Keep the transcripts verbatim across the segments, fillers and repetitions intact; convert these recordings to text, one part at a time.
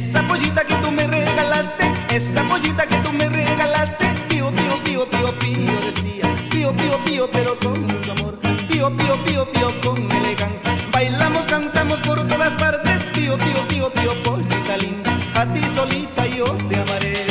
Esa pollita que tú me regalaste, esa pollita que tú me regalaste, pío, pío, pío, pío, pío, decía, pío, pío, pío, pero con mucho amor, pío, pío, pío, pío, con elegancia. Bailamos, cantamos por todas partes, pío, pío, pío, pío, pollita linda, a ti solita yo te amaré.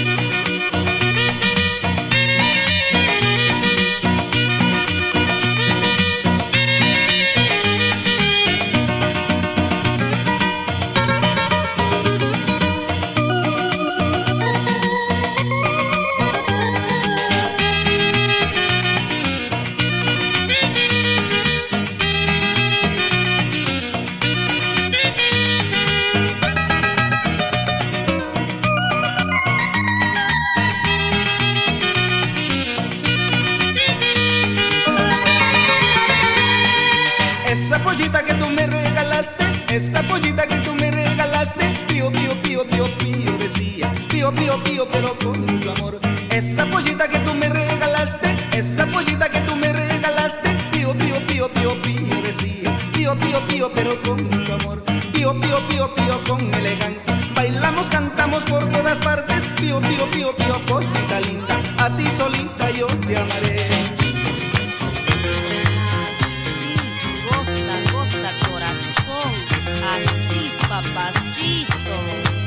Esa pollita que tú me regalaste, esa pollita que tú me regalaste, pío, pío, pío, pío, pío, decía, pío, pío, pío, pero con mucho amor. Esa pollita que tú me regalaste, esa pollita que tú me regalaste, pío, pío, pío, pío, pío, decía, pío, pío, pío, pero con mucho amor, pío, pío, pío, pío, con elegancia. Bailamos, cantamos por todas partes, pío, pío, pío, pío, pollita linda, a ti solita yo te amaré. Corazón, así papacito,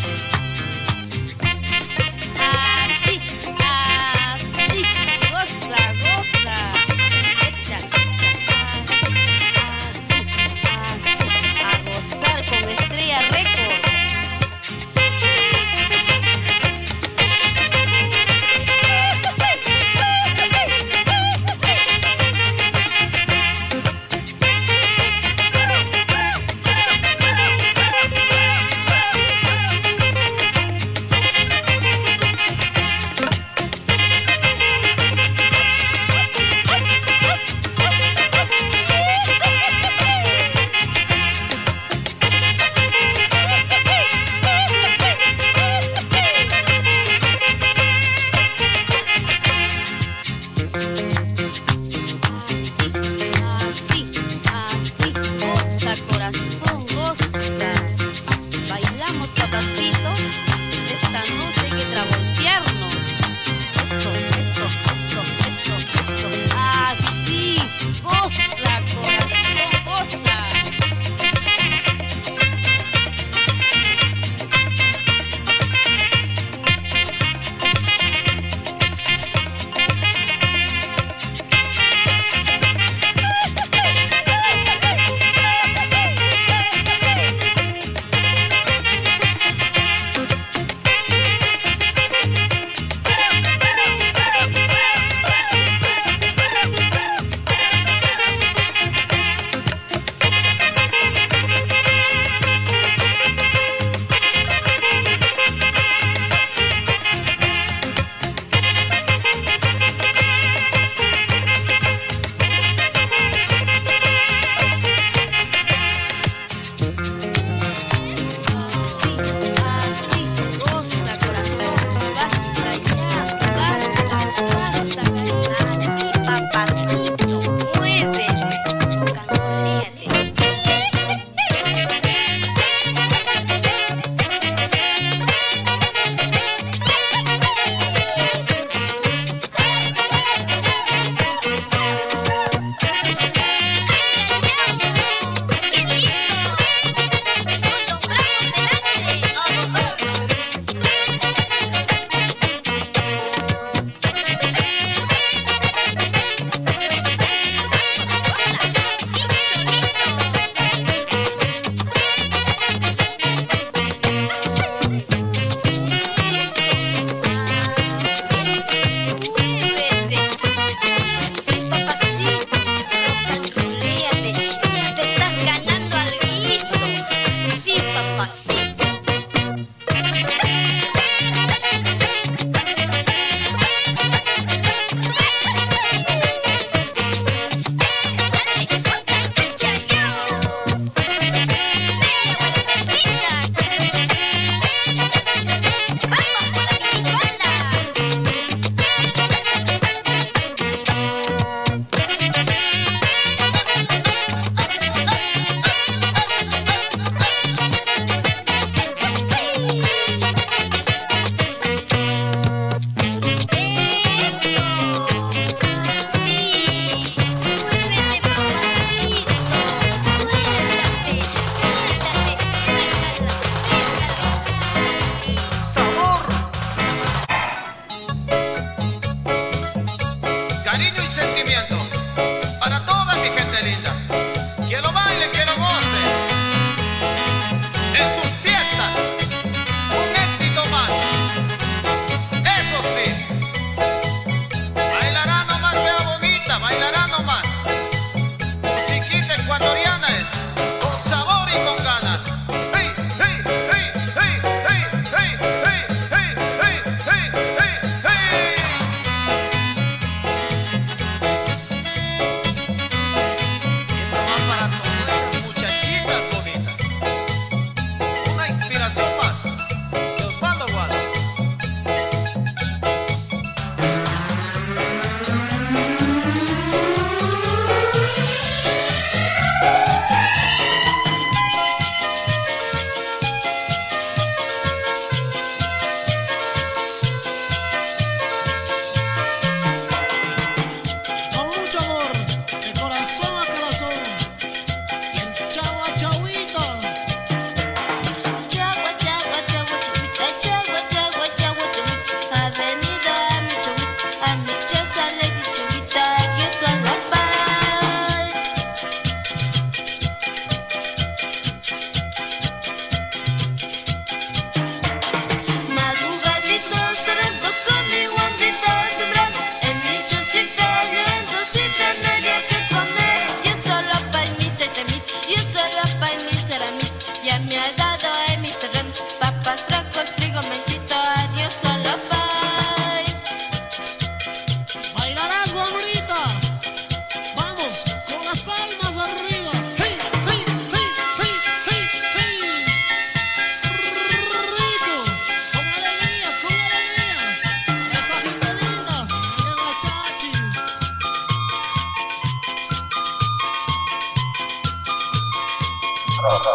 así, así, goza, goza, echa, echa, así, así, así, a gozar con Estrella Records.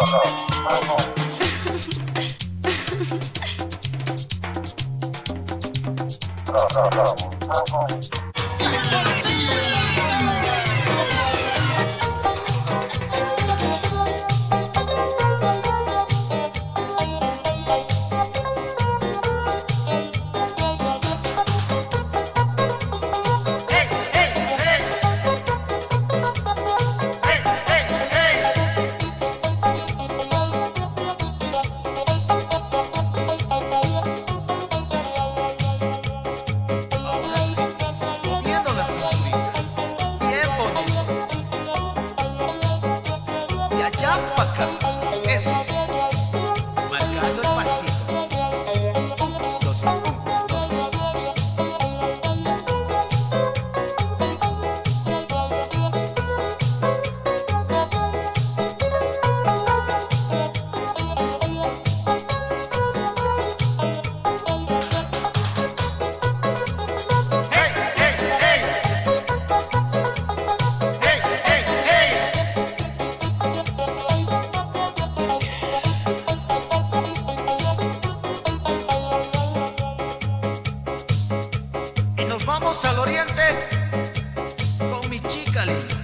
Al oriente con mi chica linda.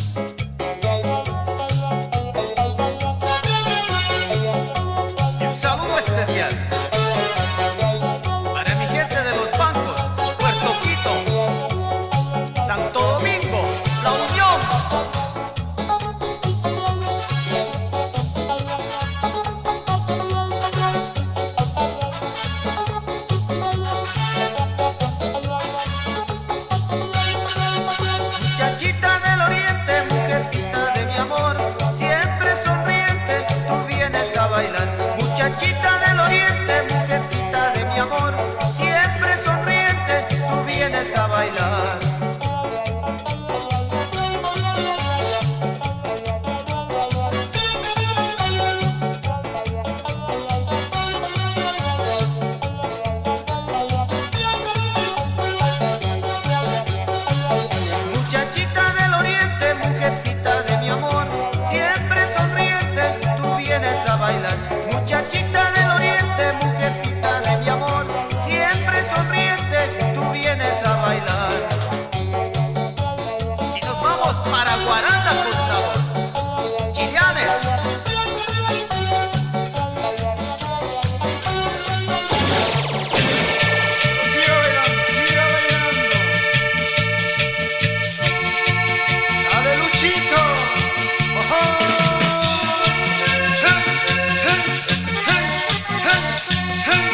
Y un saludo especial para mi gente de los bancos, Puerto Quito, Santo Domingo, La Unión. Muchachita del oriente, mujercita de mi amor, siempre sonriente, tú vienes a bailar. Muchachita del oriente, mujercita de mi amor, siempre sonriente, tú vienes a bailar. Muchachita del oriente, mujercita de mi amor, siempre sonriente, tú vienes a bailar. Muchachita del oriente, mujercita de mi amor, siempre sonriente, tú vienes a bailar. Y nos vamos para Guaranda con sabor, Chillanes. Siga bailando, siga bailando. Dale, Luchito. Ojo. Hey, hey, hey, hey, hey,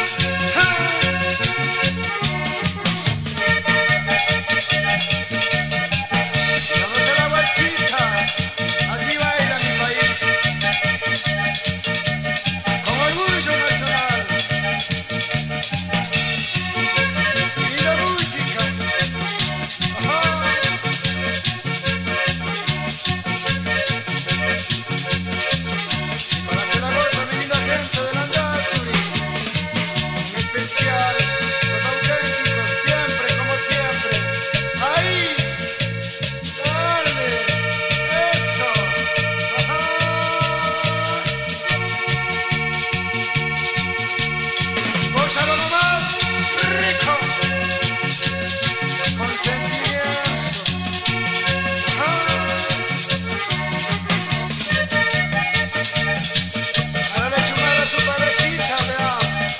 hey. Dándose la vueltita. Así baila mi país. Con orgullo nacional. Y la música. Ajá. Para que la goza mi linda gente de Landazuri, en especial los auténticos, siempre como siempre. Ahí, dale, eso, ajá. Gózalo nomás, rico, con sentimiento, ajá. Dale chumar a su parejita, vea.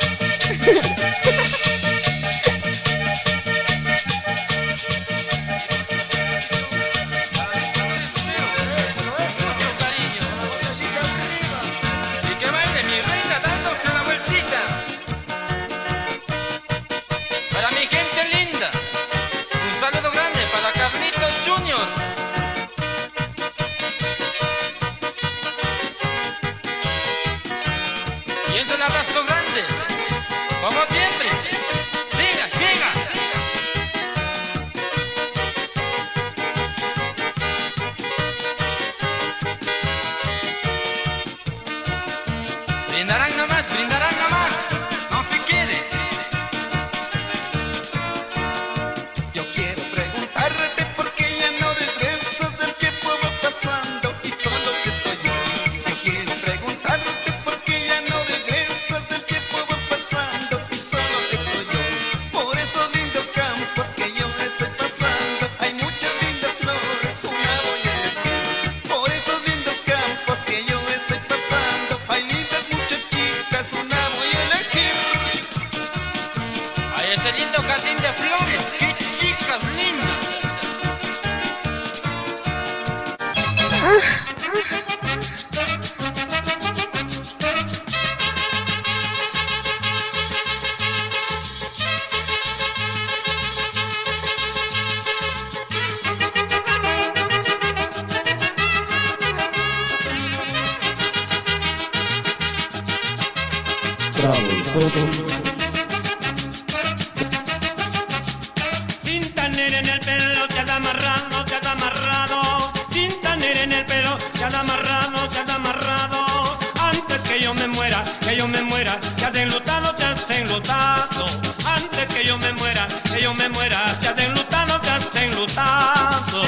Eso, eso. Mucho cariño. Botellita arriba. Y que baile mi reina dándose la vueltita. Para mi gente linda, un saludo grande para Carlitos Junior. Y es un abrazo grande, como siempre, este lindo jardín de flores. ¡Qué chicas lindas! Cinta negra en el pelo, te has amarrado, te has amarrado. Cinta negra en el pelo, te has amarrado, te has amarrado. Antes que yo me muera, que yo me muera, te has enlutado, te has enlutado. Antes que yo me muera, que yo me muera, te has enlutado, te has enlutado.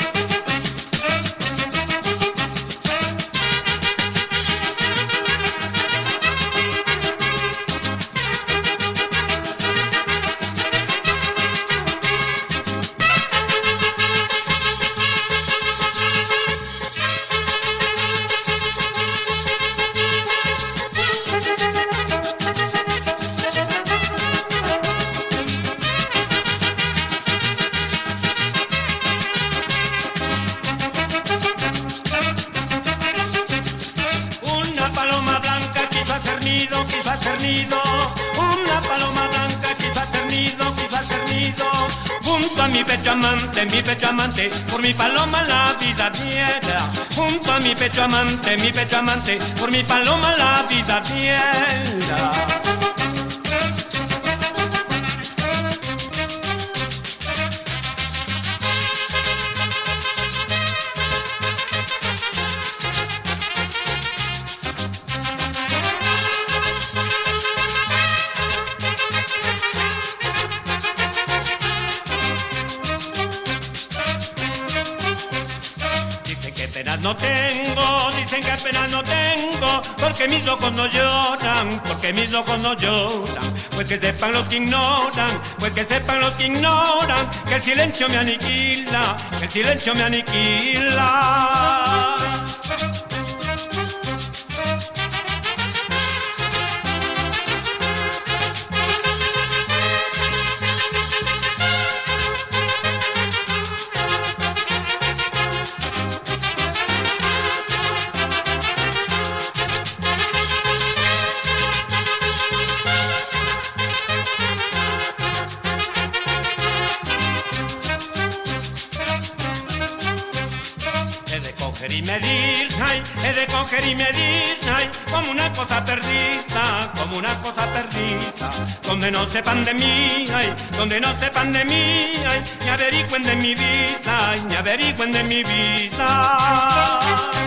Quiso hacer nido, una paloma blanca quiso hacer nido, quiso hacer nido, junto a mi pecho amante, mi pecho amante, por mi paloma la vida diera, junto a mi pecho amante, mi pecho amante, por mi paloma la vida diera. Penas no tengo, dicen que penas no tengo, porque mis ojos no lloran, porque mis ojos no lloran, pues que sepan los que ignoran, pues que sepan los que ignoran, que el silencio me aniquila, que el silencio me aniquila. Y medir, ay, he de coger y medir, ay, como una cosa perdida, como una cosa perdida, donde no sepan de mí, ay, donde no sepan de mí, ay, ni averigüen de mi vida, ay, ni averigüen de mi vida.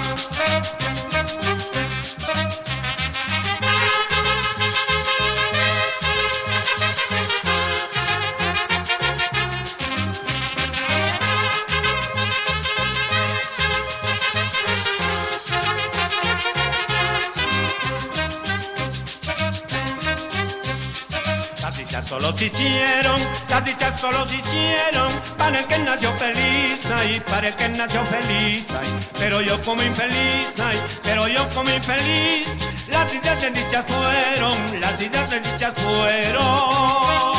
Las dichas solo se hicieron, las dichas solo se hicieron para el que nació feliz, ay, para el que nació feliz, ay, pero yo como infeliz, ay, pero yo como infeliz, las dichas de dichas fueron, las dichas de dichas fueron.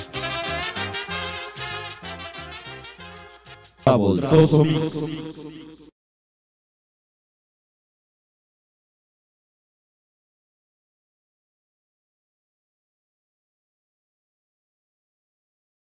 Fabuloso Mix.